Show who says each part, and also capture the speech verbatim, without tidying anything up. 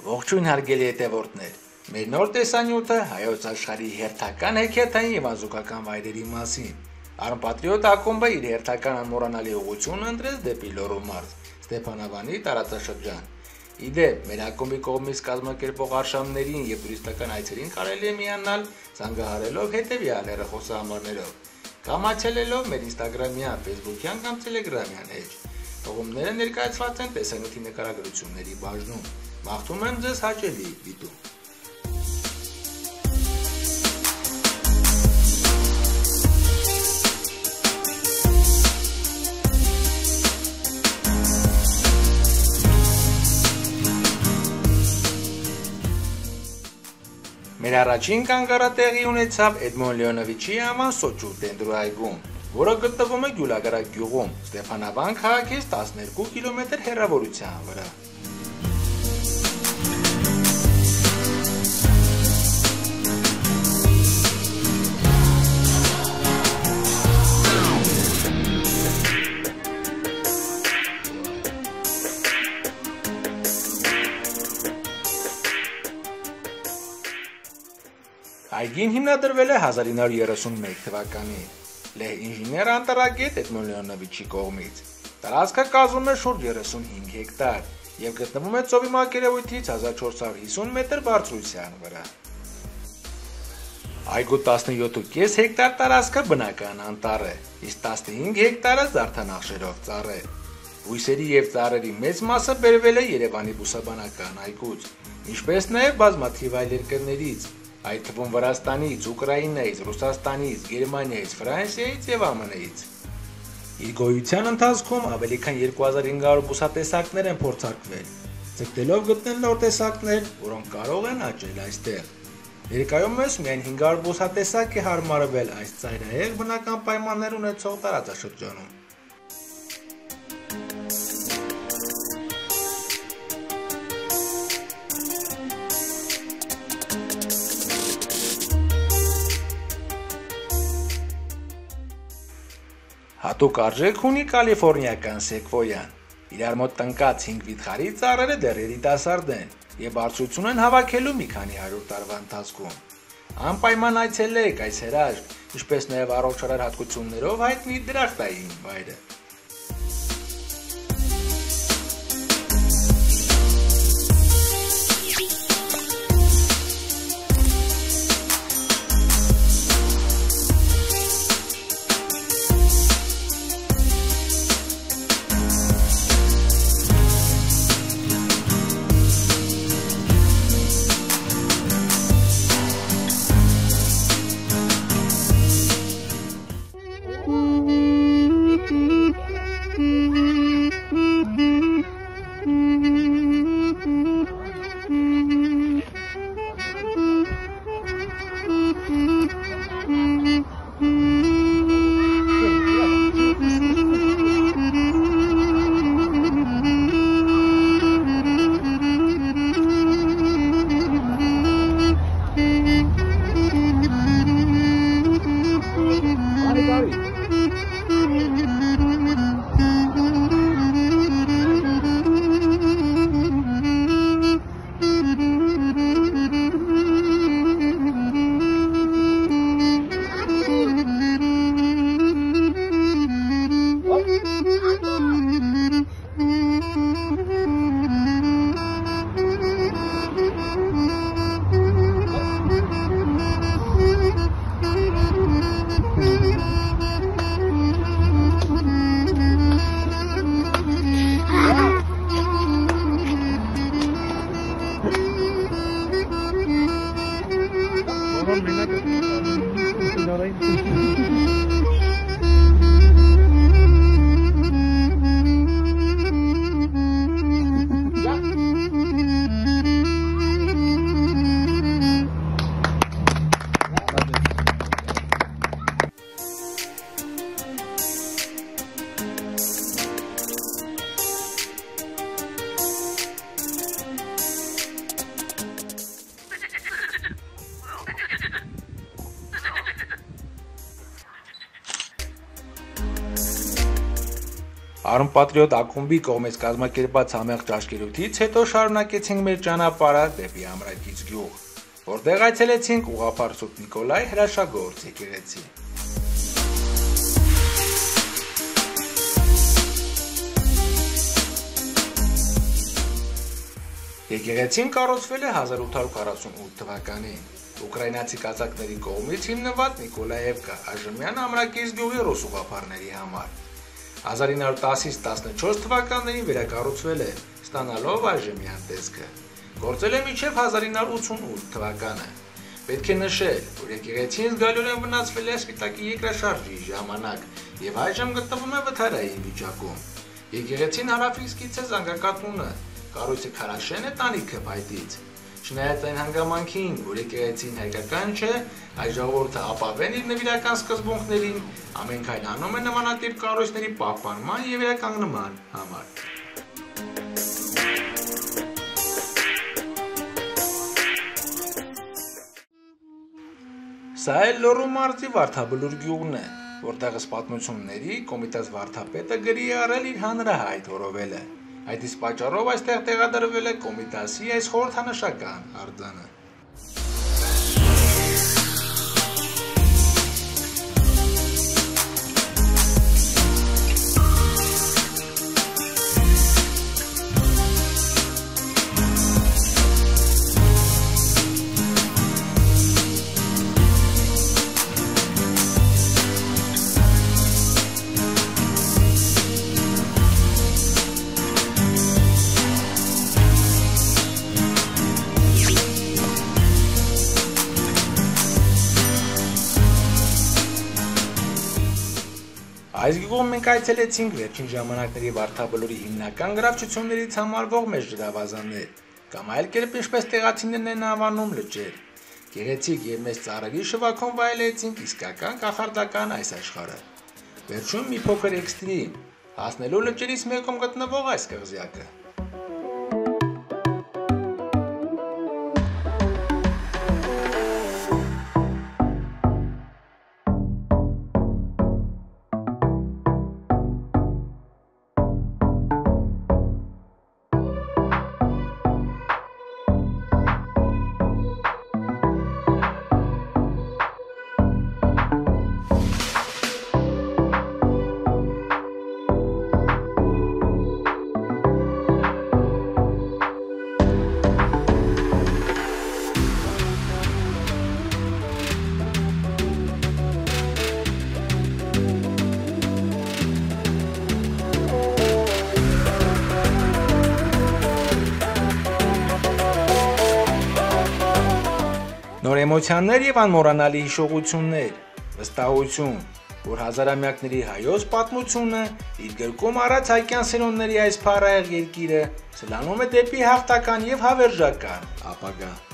Speaker 1: Ողջույն հարգելի հետևորդներ, մեր նոր տեսանյութը հայոց աշխարհի հերթական հեքիաթային եւ ազգական վայրերի մասին։ Արմպատրիոտ ակումբը իր հերթական անմոռանալի ուղղությունը ընտրեց դեպի Լոռու մարզ, Ստեփանավանի տարածաշրջան։ Իդեպ, մեր ակումբի կողմից կազմակերպող արշավներին եւ տուրիստական այցերին կարելի է միանալ զանգահարելով հետեւյալ հեռախոսահամարներով, կամ այցելելով մեր Instagram-յան, Facebook-յան կամ Telegram-յան էջ։ Տողումները ներկայացված են տեսանյութի նկարագրությունների բաժնում։ Մաղթում եմ ձեզ հաճելի դիտում։ Մեր առաջին կանգառատեղի ունեցավ Էդմոն Լեոնովիչի անվան Սոչու դենդրոայգում, որը գտնվում է Գյուլագարակ գյուղում, Ստեփանավան քաղաքից տասներկու կիլոմետր հեռավորության վրա։ Այգին հիմնադրվել է հազար ինը հարյուր երեսունմեկ թվականին լեհ ինժեներ անտարագետ Էդմոն Լեոնովիչի կողմից։ Տարածքը կազմում է շուրջ երեսունհինգ հեկտար եւ գտնվում է ծովի մակերևույթից հազար չորս հարյուր հիսուն մետր բարձրության վրա։ Այգու տասնյոթ կես հեկտար տարածքը բնական անտառ է, իսկ տասնհինգ հեկտարը զարդանախշերով ծառ է։ Բույսերի եւ ծառերի մեծ մասը բերվել է Երևանի բուսաբանական այգուց, ինչպես նաեւ բազմաթիվ այլ երկրներից, այդ թվում Վրաստանից, Ուկրաինայից, Ռուսաստանից, Գերմանիայից, Ֆրանսիայից եւ Α Մ Նից։ Իր գոյության ընթացքում ավելի քան երկու հազար հինգ հարյուր բուսատեսակներ են փորձարկվել, ցկտելով գտնել նոր տեսակներ, որոնք կարող են աճել այստեղ։ Ներկայումս միայն հինգ հարյուր բուսատեսակ է հարմարվել այս ծայրահեղ բնական պայմաններ ունեցող տարածաշրջանում։ Հատուկ արժեք ունի կալիֆոռնիական սեկվոյան։ Իրար մոտ տնկած հինգ վիթխարի ծառերը դեռ երիտասարդ են եւ բարձրություն են հավաքելու մի քանի հարյուր տարվա ընթացքում։ Անպայման այցելեք այս հրաշք, ինչպես նաեւ առողջարար հատկություններով հայտնի դրախտային վայրը։ Արմպատրիոտ ակումբի կողմից կազմակերպված համեղ ճաշկերույթից հետո շարունակեցինք մեր ճանապարհը դեպի Ամրագից գյուղ, որտեղ այցելեցինք ուղղափառ Սուրբ Նիկոլայ հրաշագործ եկեղեցի։ Եկեղեցին կառուցվել է հազար ութ հարյուր քառասունութ թվականին ուկրաինացի կազակների կողմից հիմնված Նիկոլաևկա այժմյան Ամրագից գյուղի ռուս ուղղափառների համար։ հազար ինը հարյուր տասից տասնչորս թվականներին վերակառուցվել է, ստանալով այժմյան տեսքը։ Գործել է մինչև հազար ինը հարյուր ութսունութ թվականը։ Պետք է նշել, որ եկեղեցին զգալիորեն վնասվել է Սպիտակի երկրաշարժի ժամանակ եւ այժմ գտնվում է վթարային վիճակում։ Եկեղեցին հարավից գից է զանգակատունը, կառույցը քարաշեն է տանիքը փայտից։ Չնայած այն հանգամանքին, որ եկեղեցին հայկական չէ, այս ժողովուրդը ապավեն իր նվիրական սկզբունքներին, ամենքայն անում է նմանատիպ կառույցների պահպանման եւ վերականգնման համար։ Սա է Լոռու մարզի Վարդաբլուր գյուղն է, որտեղ ըստ պատմությունների Կոմիտաս վարդապետը գրի է առել իր հանրահայտ հորովելը։ Այդ իսկ պատճառով այստեղ տեղադրվել է Կոմիտասի այս խորհրդանշական արձանը։ Այս գյուղում մենք այցելեցինք վերջին ժամանակների Վարդաբլուրի հիմնական գրավչություններից համարվող մեծ ջրավազաններ, կամ այլ կերպ ինչպես տեղացիներն են անվանում լճեր։ Գեղեցիկ եւ մեծ ծառերի շվաքում վայելեցինք իսկական կախարդական այս աշխարհը։ Վերջում մի փոքր էքստրիմ, հասնելու լճերից մեկում գտնվող այս կղզյակը։ Նոր էմոցիաներ եւ անմոռանալի հիշողություններ, վստահություն, որ հազարամյակների հայոց պատմությունը իր գրկում առած հայկյան սերունդների այս փառահեղ երկիրը սլանում է դեպի հաղթական եւ հավերժական ապագա։